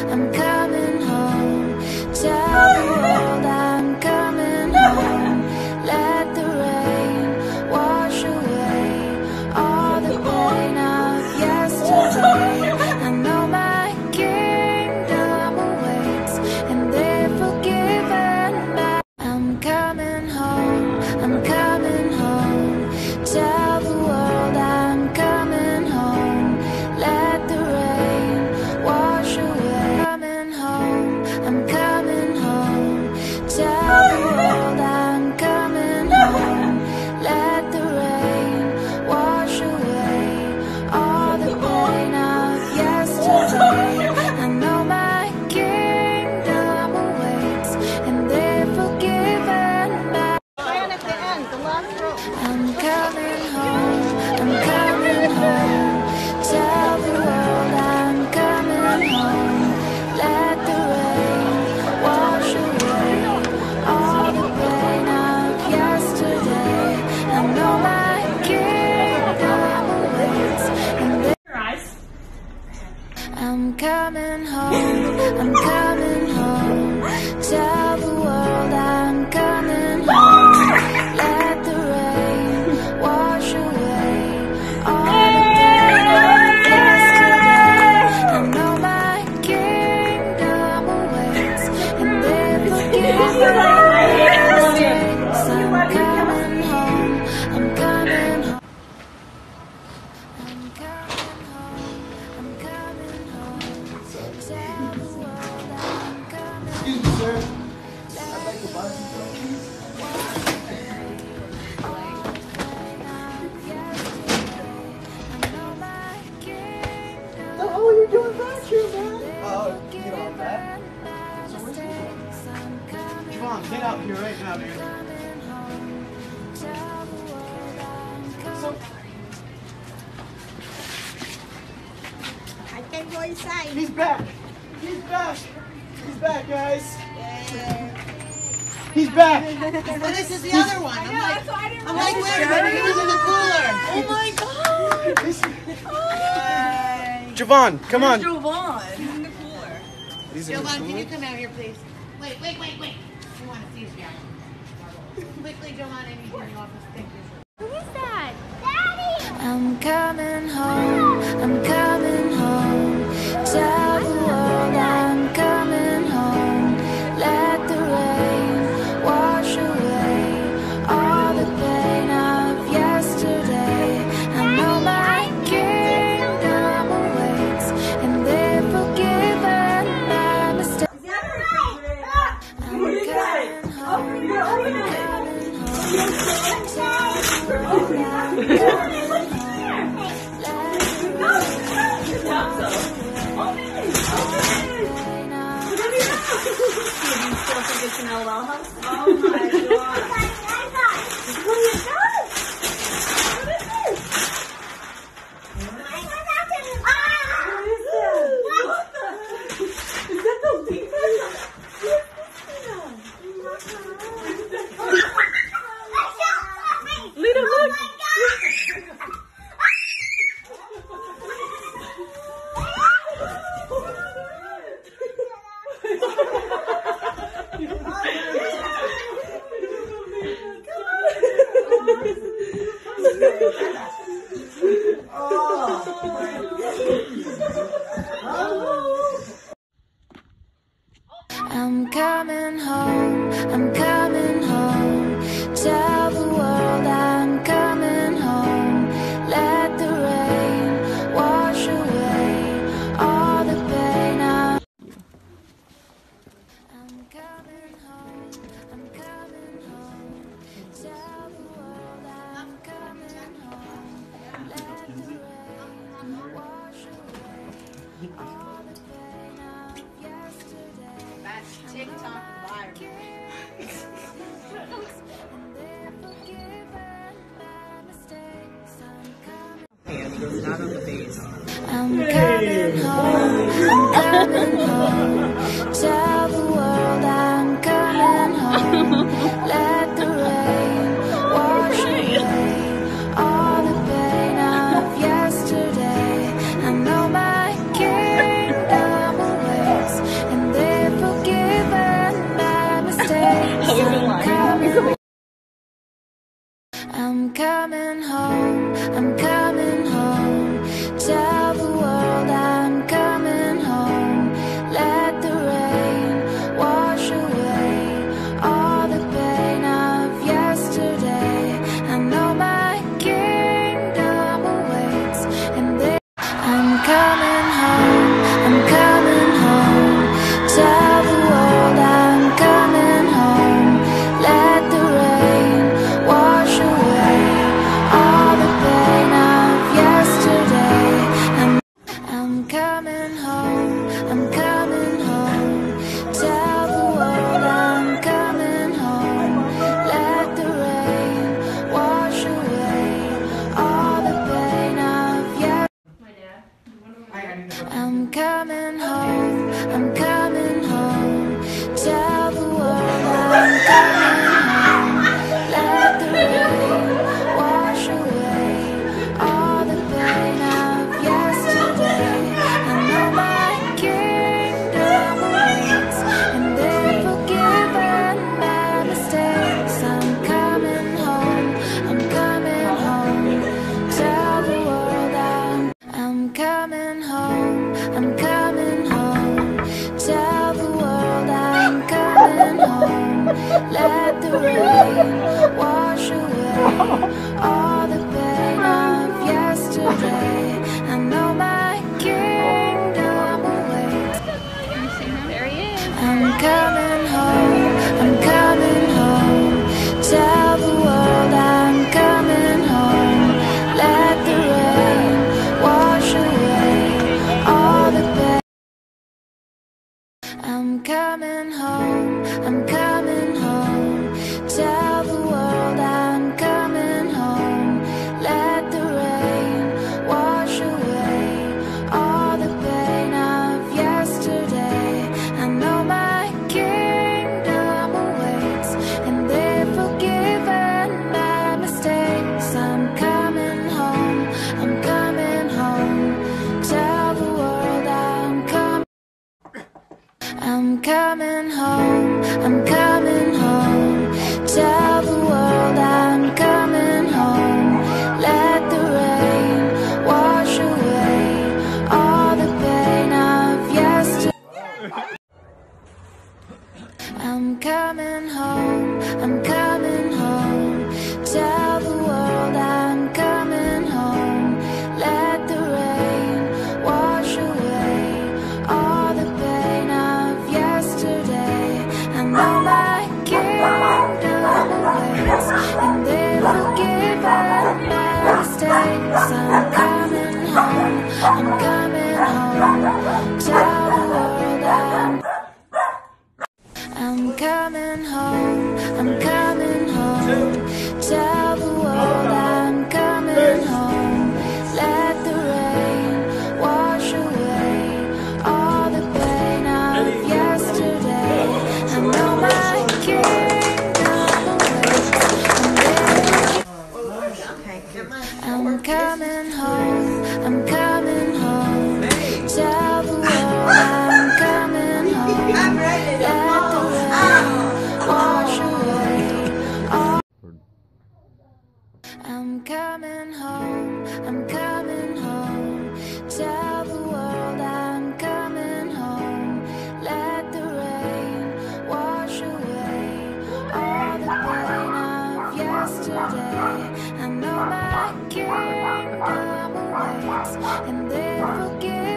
I'm coming home. Tell the world I'm coming home. Let the rain wash away all the pain of yesterday. I know my kingdom awaits, and they're forgiven by. I'm coming home. I'm coming home. Tell the world I'm coming home. Let the rain wash away. Coming home. I'm coming home. Tell the world I'm coming home. Let the rain wash away all the pain of yesterday. I know my kingdom awaits, and they're forgiven by. At the end, the last row. I'm coming home. I'm coming home. Tell the world I'm coming home. Let the rain wash away all the pain of yesterday. I know my kingdom awaits, and I'm coming home. I'm coming home. Tell the world I'm coming home. Let the rain wash away all the pain of yesterday. I know my kingdom awaits, and they're forgiven my mistakes. I'm coming home. I'm coming home. I'm coming home. I'm coming home. Tell the world I'm coming. Excuse me, sir. I'd like to buy some cookies. What the hell are you doing back here, man? Get on that. So where's Javon? Javon, get out here right now, dude. So, I can't go inside. he's back. He's back. He's back, guys. He's back. Well, this is the other one. I'm like, where? He was in the cooler. Oh my God. Javon, come on. Javon. He's in the cooler. He's in the Jovan, can cooler? you come out here, please? Wait. We want to see his jacket. Quickly, Jovan, I need your office pictures. Who is that? Daddy! I'm coming home. I'm coming home. Tell the world I'm coming home. Let the rain wash away all the pain of yesterday. I know my kingdom awaits, and they're forgiven my mistakes. I'm coming home. I'm coming home. Tell the world I'm coming home. Let the rain wash away all the pain of. You still think it's an LOL house? Oh my God. What is that? What is this? What is that? What the heck? Is that the leaf? Lita, look! I'm coming home. I'm coming home. Tell the world I'm coming home. Let the rain wash away all the pain of. I'm coming home. I'm coming home. Tell the world I'm coming home. Let the rain wash away all the pain of yesterday. That's TikTok live. And they're forgiven my mistakes. Not on the base. I'm coming home. I'm coming home. Tell the world I'm coming home. Let the rain wash away all the pain of yesterday. I know my kingdom awaits, I'm coming home. Tell the world I'm coming home. Let the rain wash away all the pain of I'm coming home. I'm coming home. Tell the world I'm coming home. Let the rain wash away all the pain of yesterday. I know my kingdom awaits, and they've forgiven my mistakes. I'm coming home. I'm coming home. Tell the world I'm coming home. I'm coming home. Tell the world I'm coming home. Let the rain wash away all the pain of yesterday. I know my kingdom awaits. There he is. I'm coming home. I'm coming home. Tell the world I'm coming home. Let the rain wash away all the pain. I'm coming home. I'm coming home. Tell the world I'm coming home. Let the rain wash away all the pain of yesterday. I know my kingdom awaits, and they've forgiven my mistakes. I'm coming home. I'm coming home. Tell the world I'm coming. I'm coming home. I'm coming home. Tell the world I'm coming home. Let the rain wash away all the pain of yesterday. I'm coming home. I'm coming home. Tell the world I'm coming home. Let the rain wash away all the pain of yesterday. I know my kingdom awaits, and they've forgiven my mistakes. I'm coming home. I'm coming home. Tell the world I'm coming home. I'm coming home. Tell the world I'm coming home. Let the rain wash away all the pain of yesterday. I know my kingdom awaits, and I'm coming home. I'm coming home. Tell the world I'm coming home. Let the rain wash away all. I'm coming home. I'm coming home. Tell the world I'm coming home. Let the rain wash away all the pain of yesterday. I know my kingdom awaits, and they forgive.